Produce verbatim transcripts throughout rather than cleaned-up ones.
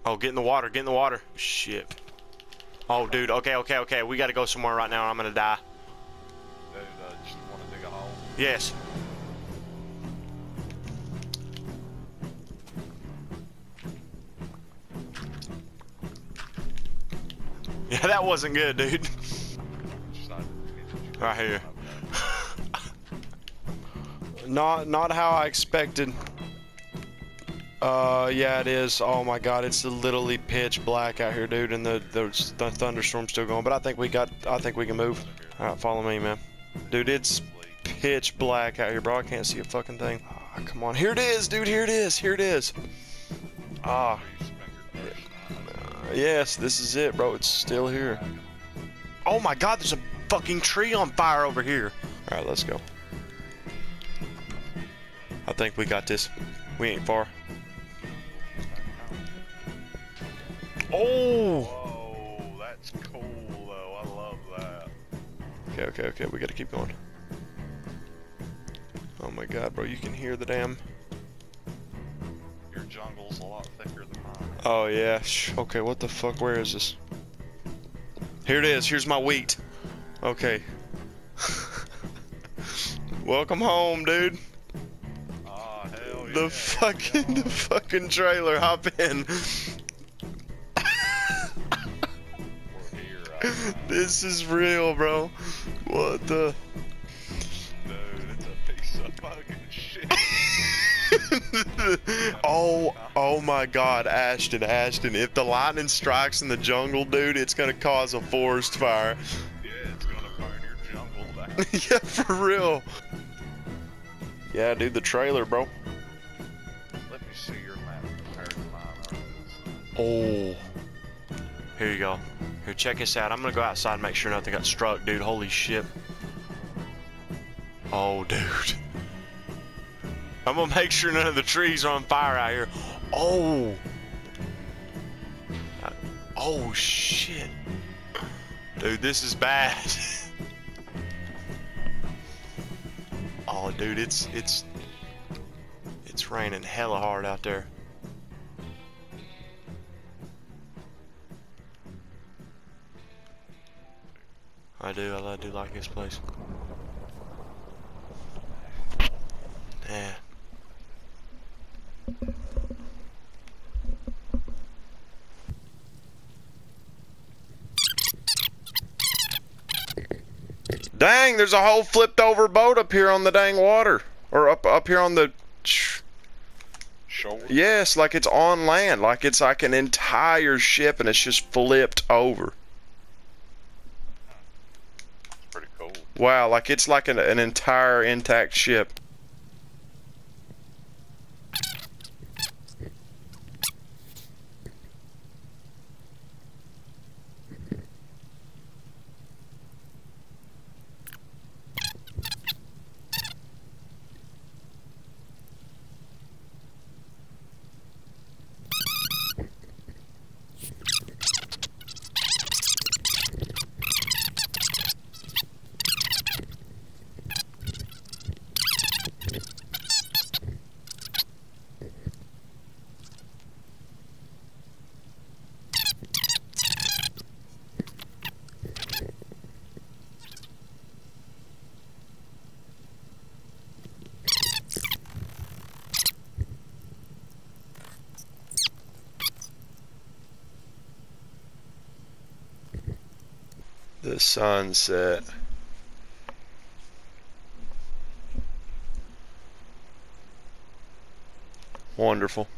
Oh, get in the water, get in the water. Shit. Oh, dude, okay, okay, okay. We gotta go somewhere right now or I'm gonna die. Dude, uh, just want to dig a hole? Yes. Yeah, that wasn't good, dude. Right here. Not, not how I expected. Uh, yeah, it is. Oh my God, it's literally pitch black out here, dude, and the the, the thunderstorm's still going. But I think we got. I think we can move. All right, follow me, man. Dude, it's pitch black out here, bro. I can't see a fucking thing. Oh, come on, here it is, dude. Here it is. Here it is. Ah. Uh, yes, this is it, bro. It's still here. Oh my God, there's a fucking tree on fire over here. All right, let's go. I think we got this. We ain't far. Oh! Whoa, that's cool though. I love that. Okay, okay, okay. We gotta keep going. Oh my God, bro, you can hear the damn. Your jungle's a lot thicker than mine. Oh yeah. Shh. Okay, what the fuck? Where is this? Here it is. Here's my wheat. Okay. Welcome home, dude. Oh, hell yeah. The fucking, the fucking trailer. Hop in. We're here right now. This is real, bro. What the? Dude, it's a piece of fucking shit. oh, oh my God, Ashton, Ashton. If the lightning strikes in the jungle, dude, it's gonna cause a forest fire. Yeah, it's gonna burn your jungle down. Yeah, for real. Yeah, dude, the trailer, bro. Let me see your map compared to mine. Oh. Here you go. Here, check this out. I'm gonna go outside and make sure nothing got struck, dude. Holy shit. Oh, dude. I'm gonna make sure none of the trees are on fire out here. Oh. Uh, oh, shit. Dude, this is bad. Oh, dude, it's, it's, it's raining hella hard out there. I do, I do like this place. Yeah. Dang, there's a whole flipped over boat up here on the dang water. Or up up here on the... Shore? Yes, like it's on land. Like it's like an entire ship and it's just flipped over. It's pretty cool. Wow, like it's like an, an entire intact ship. The sunset. Wonderful.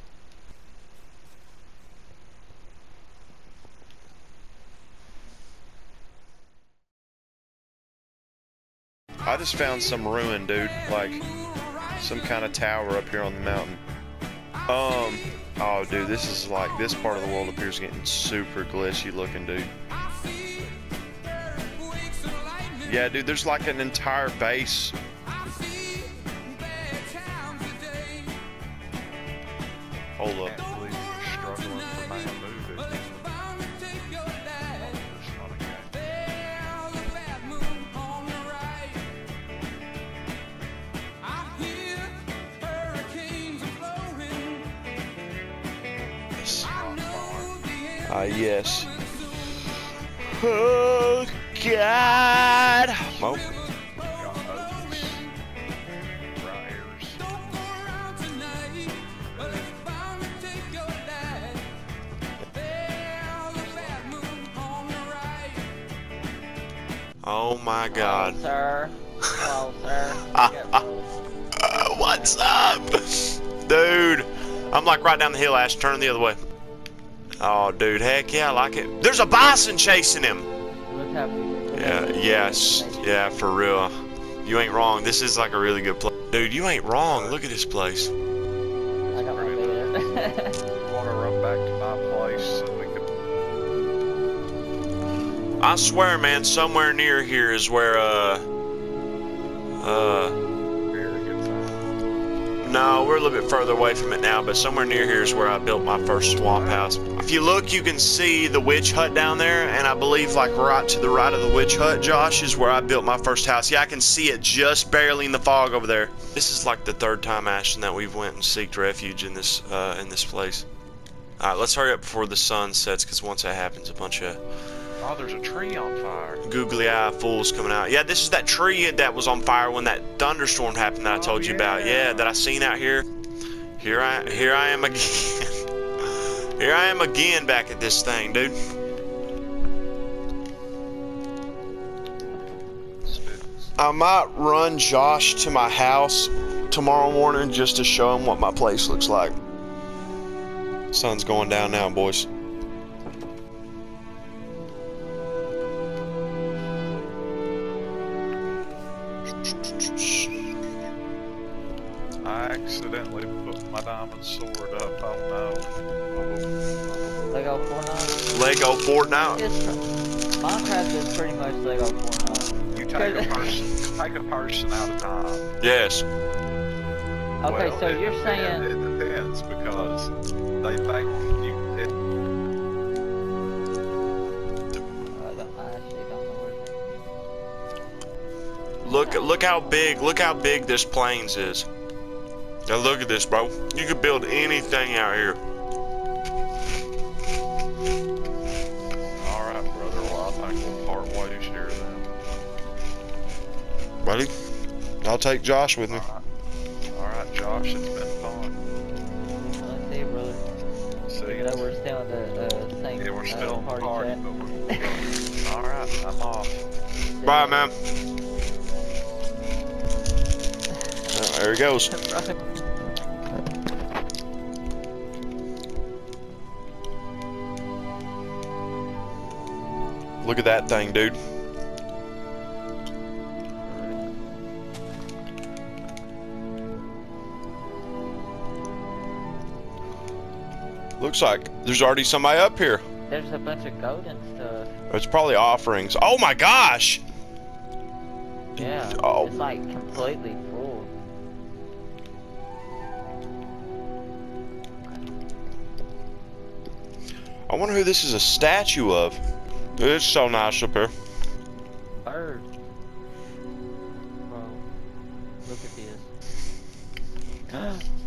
I just found some ruin, dude. Like some kind of tower up here on the mountain. Um, oh, dude, this is like this part of the world appears getting super glitchy looking, dude. Yeah, dude, there's like an entire base. Hold up. I can't believe you're struggling for my movie. This. Ah, uh, yes. Oh, God. Mo. Got oats, briars. Oh, my God. Hello, sir. Hello, sir. Uh, what's up? Dude. I'm like right down the hill, Ash. Turn the other way. Oh, dude. Heck yeah, I like it. There's a bison chasing him. Look how look Yeah, how yes. Yeah, for real. You ain't wrong. This is like a really good place. Dude, you ain't wrong. Look at this place. I got my bed. Want to run back to my place so we can. I swear, man, somewhere near here is where, uh... Uh... Very good time. No, we're a little bit further away from it now, but somewhere near here is where I built my first swamp house. If you look, you can see the witch hut down there, and I believe like right to the right of the witch hut, Josh, is where I built my first house. Yeah, I can see it just barely in the fog over there. This is like the third time, Ashton, that we've went and seeked refuge in this uh, in this place. All right, let's hurry up before the sun sets, because once that happens, a bunch of Oh, there's a tree on fire. googly eye fools coming out. Yeah, this is that tree that was on fire when that thunderstorm happened that I told Oh, you about. yeah. Yeah, that I seen out here. Here I here I am again. Here I am again back at this thing, dude. I might run Josh to my house tomorrow morning just to show him what my place looks like. Sun's going down now, boys. I accidentally put my diamond sword up. Oh no. Lego Fortnite. Lego Fortnite. It's, Minecraft is pretty much Lego Fortnite. You take a person, take a person at a time. Yes. Okay, Well, so it you're depends- saying it depends because they think you. It, I don't- I actually don't know where Look look how big look how big this plains is. Now look at this, bro. You could build anything out here. all right, brother. Well, I think we'll part ways here then. Buddy, I'll take Josh with me. All right, all right, Josh. It's been fun. Let's see, brother. See You you. know, we're still in the uh, same Yeah, we're still uh, on the party, party, chat. but we're. All right, I'm off. Bye, man. Uh, there he goes. Look at that thing, dude. Looks like there's already somebody up here. There's a bunch of gold and stuff. It's probably offerings. Oh my gosh! Yeah. Oh. It's like completely full. I wonder who this is a statue of. It's so nice up here. Bird. Bro. Look at this.